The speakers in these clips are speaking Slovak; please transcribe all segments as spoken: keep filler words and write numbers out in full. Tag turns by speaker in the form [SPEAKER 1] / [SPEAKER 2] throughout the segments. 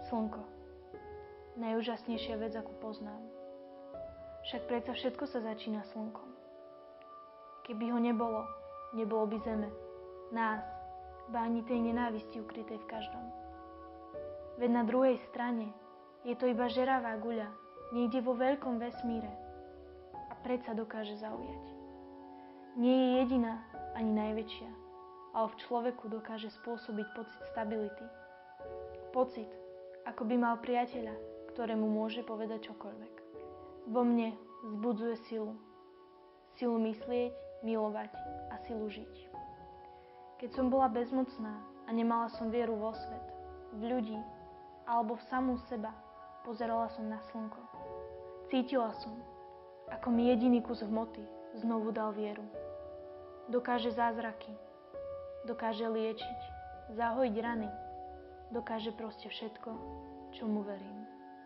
[SPEAKER 1] Slnko. Najúžasnejšia vec, akú poznám. Však predsa všetko sa začína slnkom. Keby ho nebolo, nebolo by zeme, nás, ba ani tej nenávisti ukrytej v každom. Veď na druhej strane je to iba žeravá guľa, niekde vo veľkom vesmíre. A predsa dokáže zaujať. Nie je jediná, ani najväčšia, ale v človeku dokáže spôsobiť pocit stability. Pocit, ako by mal priateľa, ktorému môže povedať čokoľvek. Vo mne vzbudzuje silu. Silu myslieť, milovať a silu žiť. Keď som bola bezmocná a nemala som vieru vo svet, v ľudí alebo v samú seba, pozerala som na slnko. Cítila som, ako mi jediný kus hmoty znovu dal vieru. Dokáže zázraky, dokáže liečiť, zahojiť rany, dokáže proste všetko, čomu verím.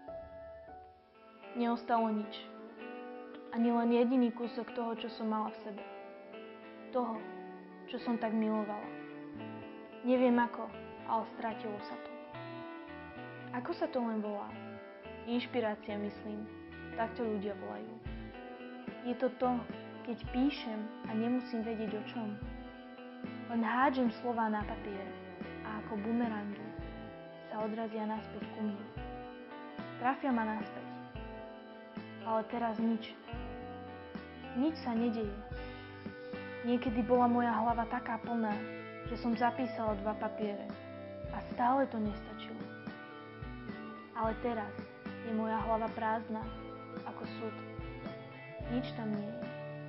[SPEAKER 1] Neostalo nič. Ani len jediný kúsok toho, čo som mala v sebe. Toho, čo som tak milovala. Neviem ako, ale stratilo sa to. Ako sa to len volá? Inšpirácia, myslím. Tak to ľudia volajú. Je to to, keď píšem a nemusím vedieť o čom. Len hádžem slová na papier a ako bumerangy sa odrazia naspäť ku mne. Trafia ma naspäť. Ale teraz nič. Nič sa nedeje. Niekedy bola moja hlava taká plná, že som zapísala dva papiere a stále to nestačilo. Ale teraz je moja hlava prázdna ako sud. Nič tam nie je.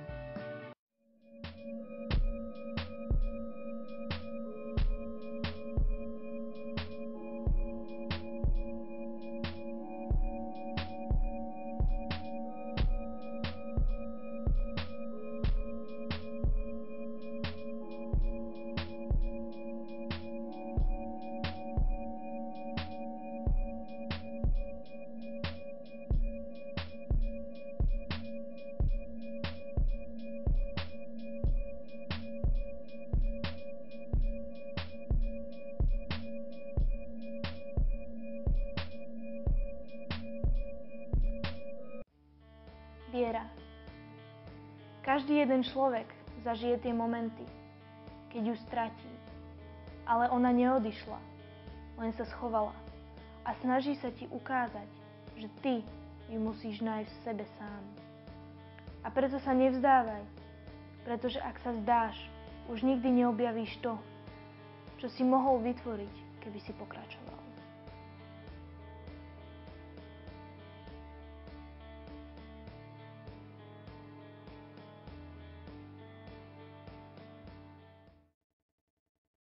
[SPEAKER 1] Viera. Každý jeden človek zažije tie momenty, keď ju stratí. Ale ona neodišla, len sa schovala a snaží sa ti ukázať, že ty ju musíš nájsť v sebe sám. A preto sa nevzdávaj, pretože ak sa zdáš, už nikdy neobjavíš to, čo si mohol vytvoriť, keby si pokračoval.